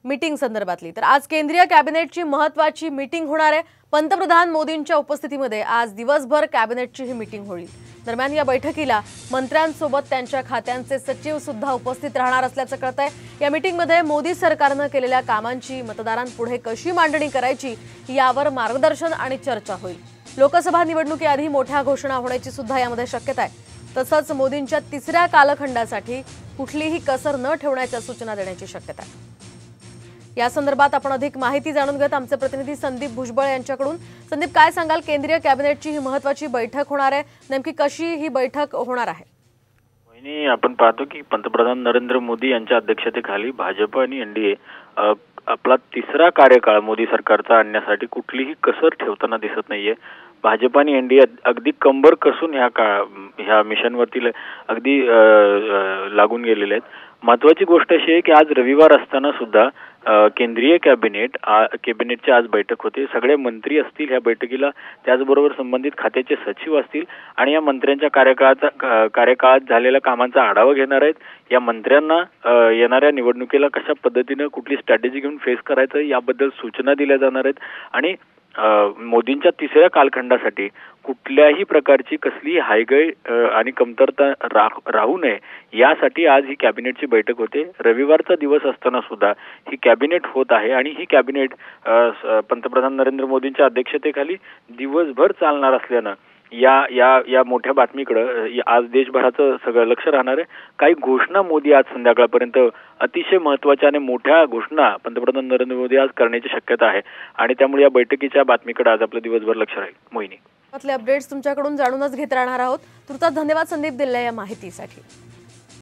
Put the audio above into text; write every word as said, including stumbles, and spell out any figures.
Meeting संदर्भातली। तर आज केंद्रीय कॅबिनेटची महत्त्वाची मीटिंग होणार आहे। पंतप्रधान मोदींच्या उपस्थितीमध्ये आज दिवसभर कॅबिनेटची ही मीटिंग होईल। दरम्यान या बैठकीला मंत्र्यांसोबत त्यांच्या खात्यांचे सचिव सुद्धा उपस्थित राहणार असल्याचं कळतंय। या मीटिंगमध्ये मोदी सरकारने केलेल्या कामांची मतदारांपुढे कशी मांडणी करायची यावर मार्गदर्शन आणि चर्चा होईल। लोकसभा निवडणुकीआधी मोठ्या घोषणा होण्याची सुद्धा यामध्ये शक्यता आहे। तसंच मोदींच्या तिसऱ्या कालखंडासाठी कुठलीही कसर न ठेवण्याच्या सूचना देण्याची शक्यता आहे। या संदर्भात आपण अधिक माहिती जाणून घेत आमचे प्रतिनिधी संदीप भुजबळ यांच्याकडून। संदीप, काय सांगाल, केंद्रीय कॅबिनेटची ही महत्त्वाची बैठक होणार आहे, नेमकी कशी ही बैठक होणार आहे? वहिनी, आपण पाहतो की पंतप्रधान नरेंद्र मोदी यांच्या अध्यक्षतेखाली भाजप आणि एनडीए आपला तिसरा कार्यकाळ मोदी सरकारचा आणण्यासाठी कुठलीही कसर ठेवताना दिसत नाहीये। भाजप आणि एनडीए अगदी कंबर कसून ह्या काळ ह्या मिशनवरती अगदी लागून गेलेले आहेत। महत्त्वाची गोष्ट अशी आहे की आज रविवार असताना सुद्धा केंद्रीय कॅबिनेट कॅबिनेटची आज बैठक होते। सगळे मंत्री असतील ह्या बैठकीला, त्याचबरोबर संबंधित खात्याचे सचिव असतील आणि या मंत्र्यांच्या कार्यकाळाचा कार्यकाळात झालेल्या कामांचा आढावा घेणार आहेत। या मंत्र्यांना येणाऱ्या निवडणुकीला कशा पद्धतीने कुठली स्ट्रॅटेजी घेऊन फेस करायचं याबद्दल सूचना दिल्या जाणार आहेत आणि मोदींच्या तिसऱ्या कालखंडासाठी कुठल्याही प्रकारची कसली हायगय आणि कमतरता राहू नये यासाठी आज ही कॅबिनेटची बैठक होते। रविवारचा दिवस असताना सुद्धा ही कॅबिनेट होत आहे आणि ही कॅबिनेट पंतप्रधान नरेंद्र मोदींच्या अध्यक्षतेखाली दिवसभर चालणार असल्यानं या या या मोठ्या बातमीकडे आज देशभराचं सगळं लक्ष राहणार आहे। काही घोषणा मोदी आज संध्याकाळपर्यंत अतिशय महत्त्वाच्या आणि मोठ्या घोषणा पंतप्रधान नरेंद्र मोदी आज करण्याची शक्यता आहे आणि त्यामुळे या बैठकीच्या बातमीकडे आज आपलं दिवसभर लक्ष राहील। मोहिनी, अपडेट्स तुमच्याकडून जाणूनच घेत राहणार आहोत। तुर्तास धन्यवाद संदीप दिलेल्या या माहितीसाठी।